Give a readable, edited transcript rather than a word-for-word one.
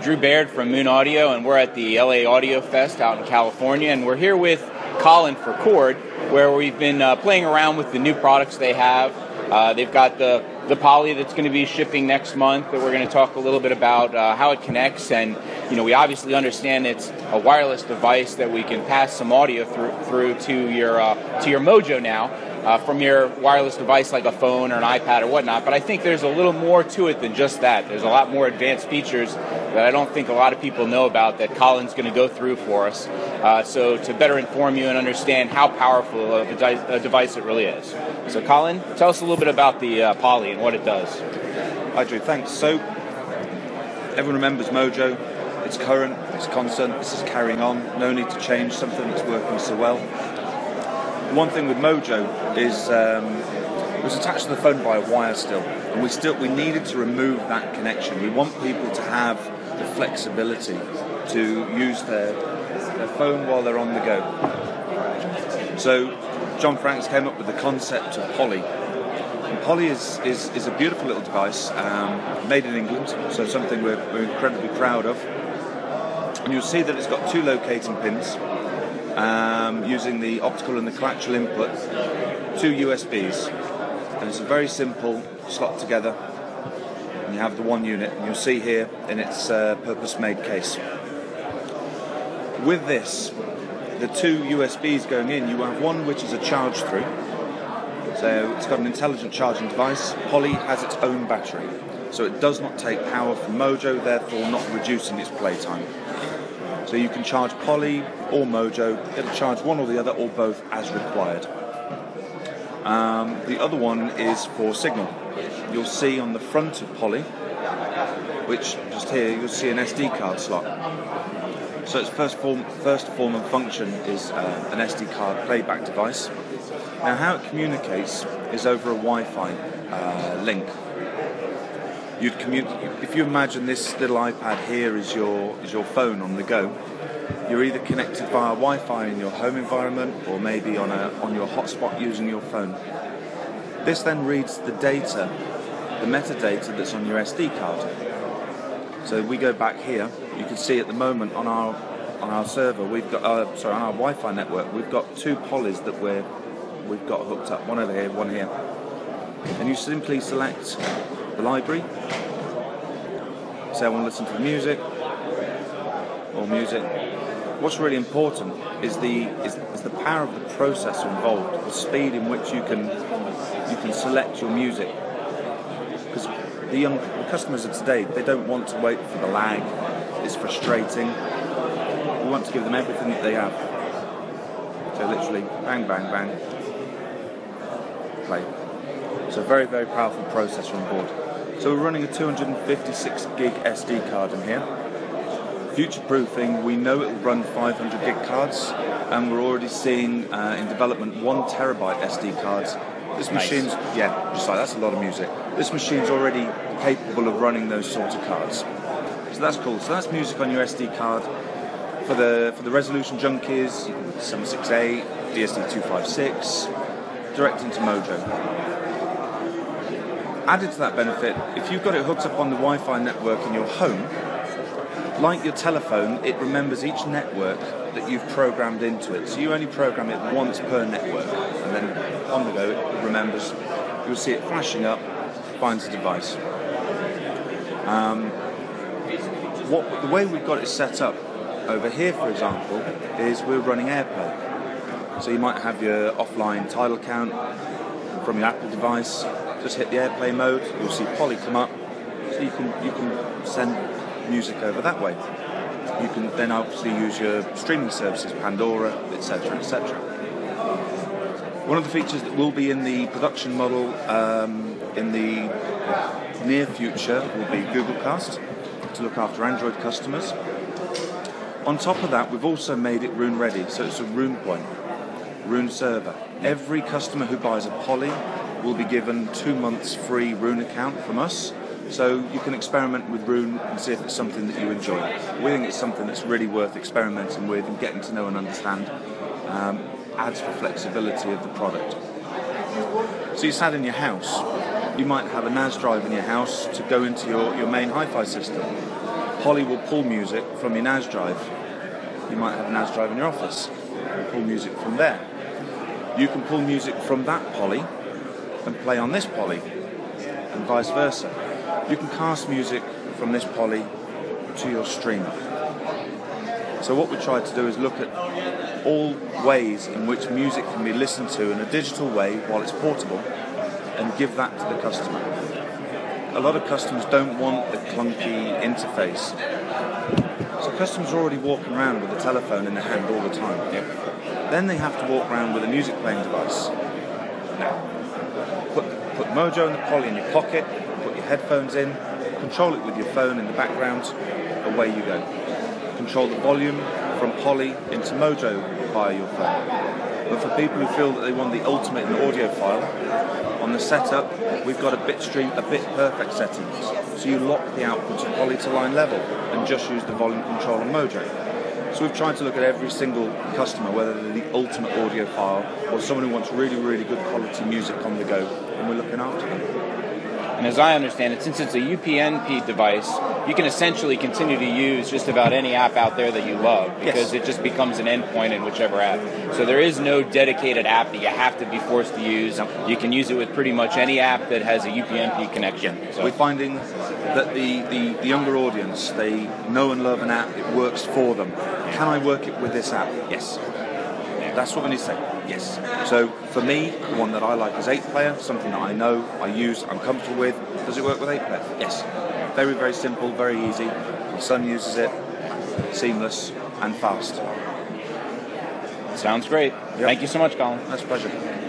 Drew Baird from Moon Audio, and we're at the LA Audio Fest out in California, and we're here with Colin for Chord, where we've been playing around with the new products they have. They've got the Poly that's going to be shipping next month that we're going to talk a little bit about how it connects, and we obviously understand it's a wireless device that we can pass some audio through to your Mojo now from your wireless device like a phone or an iPad or whatnot. But I think there's a little more to it than just that. There's a lot more advanced features that I don't think a lot of people know about that Colin's going to go through for us. So to better inform you and understand how powerful of a device it really is. So Colin, tell us a little bit about the Poly and what it does. Hi Drew, thanks. So everyone remembers Mojo. It's current, it's constant, this is carrying on. No need to change something that's working so well. One thing with Mojo is it was attached to the phone by a wire still, and we needed to remove that connection. We want people to have the flexibility to use their phone while they're on the go. So John Franks came up with the concept of Poly. And Poly is a beautiful little device, made in England, so something we're incredibly proud of. And you'll see that it's got two locating pins, using the optical and the coaxial input, two USBs, and it's a very simple slot together, and you have the one unit, and you'll see here in its purpose-made case. With this, the two USBs going in, you have one which is a charge through, so it's got an intelligent charging device. Poly has its own battery, so it does not take power from Mojo, therefore not reducing its playtime. So you can charge Poly or Mojo, it'll charge one or the other or both as required. The other one is for signal. You'll see on the front of Poly, which just here, you'll see an SD card slot. So its first form and function is an SD card playback device. Now how it communicates is over a Wi-Fi link. If you imagine this little iPad here is your phone on the go, you're either connected via Wi-Fi in your home environment or maybe on your hotspot using your phone. This then reads the data, the metadata that's on your SD card. So we go back here, you can see at the moment on our server, we've got on our Wi-Fi network, we've got two Polys that we've got hooked up, one over here, one here. And you simply select the library. Say I want to listen to music or music. What's really important is the power of the processor involved, the speed in which you can select your music. Because the customers of today, they don't want to wait for the lag. It's frustrating. We want to give them everything that they have. So literally, bang, bang, bang, play. So very, very powerful processor on board. So we're running a 256 gig SD card in here. Future proofing, we know it will run 500 gig cards, and we're already seeing in development 1 terabyte SD cards. This machine's, yeah, just like that's a lot of music. This machine's already capable of running those sort of cards. So that's cool. So that's music on your SD card. For the resolution junkies, 768, DSD256, direct into Mojo. Added to that benefit, if you've got it hooked up on the Wi-Fi network in your home, like your telephone, it remembers each network that you've programmed into it. So you only program it once per network, and then on the go it remembers. You'll see it flashing up, finds the device. The way we've got it set up over here, for example, is we're running AirPlay. So you might have your offline title count from your Apple device. Just hit the AirPlay mode, you'll see Poly come up, so you can send music over that way. You can then obviously use your streaming services, Pandora, etc., etc. One of the features that will be in the production model in the near future will be Google Cast to look after Android customers. On top of that, we've also made it Roon ready, so it's a Roon point, Roon server. Every customer who buys a Poly will be given 2 months free Roon account from us, so you can experiment with Roon and see if it's something that you enjoy. We think it's something that's really worth experimenting with and getting to know and understand. Adds for flexibility of the product. So you sat in your house, you might have a NAS drive in your house to go into your main hi-fi system. Poly will pull music from your NAS drive. You might have a NAS drive in your office. Pull music from there. You can pull music from that Poly and play on this Poly, and vice versa. You can cast music from this Poly to your streamer. So what we try to do is look at all ways in which music can be listened to in a digital way while it's portable, and give that to the customer. A lot of customers don't want the clunky interface. So customers are already walking around with a telephone in their hand all the time. Then they have to walk around with a music playing device. Now, put Mojo and the Poly in your pocket, put your headphones in, control it with your phone in the background, away you go. Control the volume from Poly into Mojo via your phone. But for people who feel that they want the ultimate in audio file, on the setup, we've got a bit perfect settings. So you lock the output to Poly to line level and just use the volume control on Mojo. So we've tried to look at every single customer, whether they're the ultimate audiophile or someone who wants really, really good quality music on the go, and we're looking after them. And as I understand it, since it's a UPnP device, you can essentially continue to use just about any app out there that you love, because it just becomes an endpoint in whichever app. So there is no dedicated app that you have to be forced to use. You can use it with pretty much any app that has a UPnP connection. So we're finding that the younger audience, they know and love an app, it works for them. Can I work it with this app? Yes. That's what we need to say. Yes. So for me, the one that I like is 8-player, something that I know, I use, I'm comfortable with. Does it work with 8-player? Yes. Very, very simple, very easy. My son uses it, seamless and fast. Sounds great. Thank you so much, Colin. That's a pleasure.